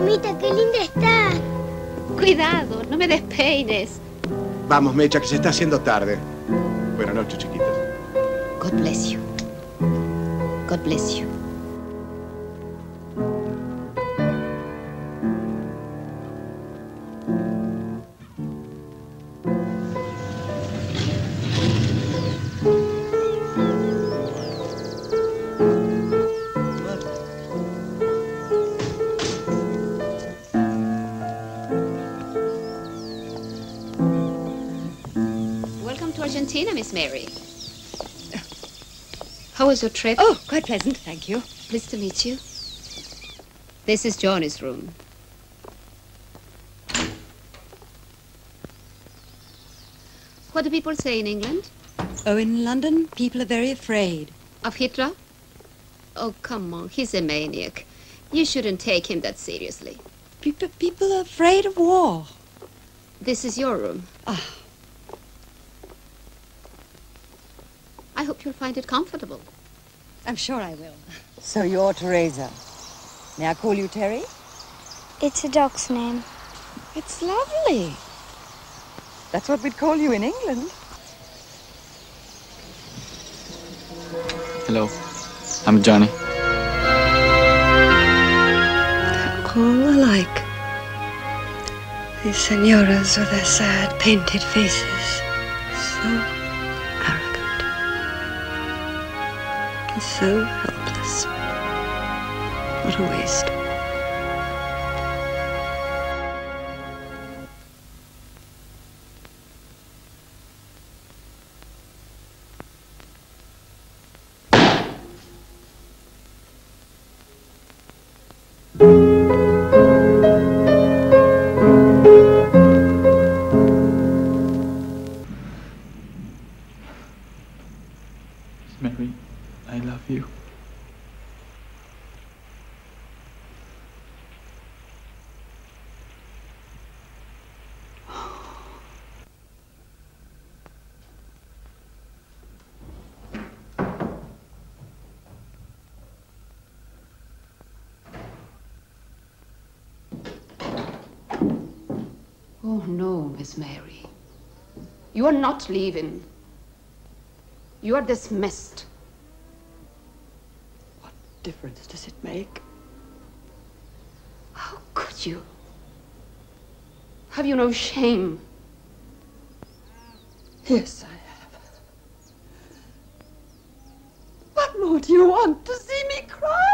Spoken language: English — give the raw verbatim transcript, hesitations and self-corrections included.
Mamita, qué linda está. Cuidado, no me despeines. Vamos, Mecha, que se está haciendo tarde. Buenas noches, chiquitas. God bless you. God bless you. Argentina, Miss Mary. How was your trip? Oh, quite pleasant, thank you. Pleased to meet you. This is Johnny's room. What do people say in England? Oh, in London, people are very afraid. Of Hitler? Oh, come on, he's a maniac. You shouldn't take him that seriously. People, people are afraid of war. This is your room. Ah. I hope you'll find it comfortable. I'm sure I will. So you're Teresa. May I call you Terry? It's a dog's name. It's lovely. That's what we'd call you in England. Hello, I'm Johnny. They're all alike. These senoras with their sad, painted faces. So so helpless. What a waste. Mary, I love you. Oh, no, Miss Mary. You are not leaving. You are dismissed. What difference does it make? How could you? Have you no shame? Yes, I have. What more do you want? To see me cry?